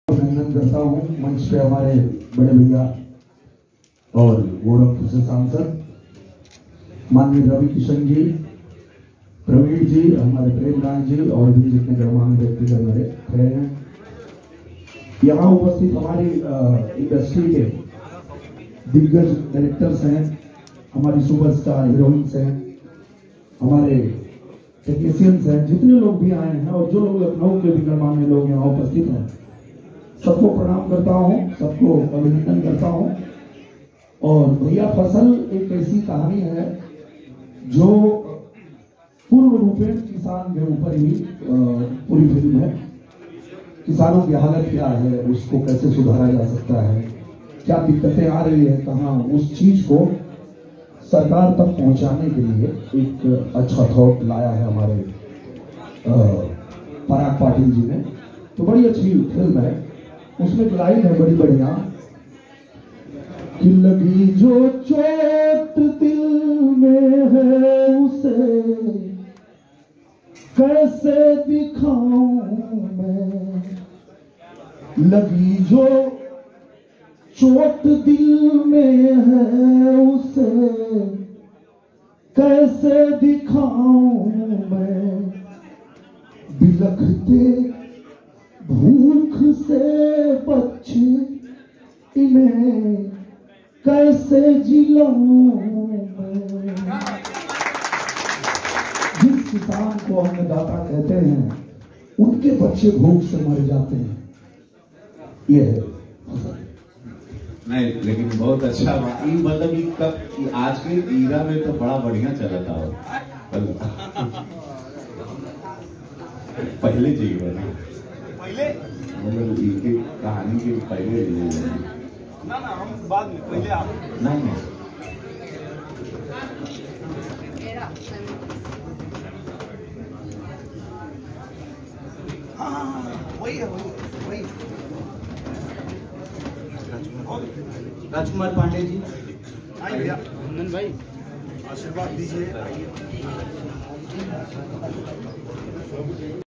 अभिनंदन करता हूँ मंच पे हमारे बड़े भैया और गोरखपुर से सांसद माननीय रवि किशन जी, प्रवीण जी, हमारे प्रेमराज जी और भी जितने गणमान्य व्यक्तिगण मेरे खड़े हैं। यहाँ उपस्थित हमारी इंडस्ट्री के दिग्गज डायरेक्टर्स हैं, हमारी सुपरस्टार हीरोइंस हैं, हमारे टेक्नीशियंस हैं, जितने लोग भी आए हैं और जो लोग लखनऊ के भी गणमान्य लोग यहाँ उपस्थित हैं, सबको प्रणाम करता हूँ, सबको अभिनंदन करता हूँ। और भैया फसल एक ऐसी कहानी है जो पूर्ण रूपेण किसान के ऊपर ही पूरी फिल्म है। किसानों की हालत क्या है, उसको कैसे सुधारा जा सकता है, क्या दिक्कतें आ रही है, कहाँ, उस चीज को सरकार तक पहुंचाने के लिए एक अच्छा थॉट लाया है हमारे पराग पाटिल जी ने। तो बड़ी अच्छी फिल्म है। उसमें एक लाइन है बड़ी बढ़िया कि लगी जो चोट दिल में है उसे कैसे दिखाऊं मैं, लगी जो चोट दिल में है उसे कैसे दिखाऊं मैं, बिलखते भूख से बच्चे इन्हें कैसे जिलाऊं मैं। जिस किसान को अन्नदाता कहते हैं उनके बच्चे भूख से मर जाते हैं। ये है नहीं, लेकिन बहुत अच्छा मतलब कब आज के ईरा में तो बड़ा बढ़िया चला था पहले चाहिए पहले मतलब इनकी कहानी के पहले ना हम बाद में पहले आप नहीं हाँ वही है वही राजकुमार पांडे जी, आइए भैया, नंदन भाई आशीर्वाद दीजिए।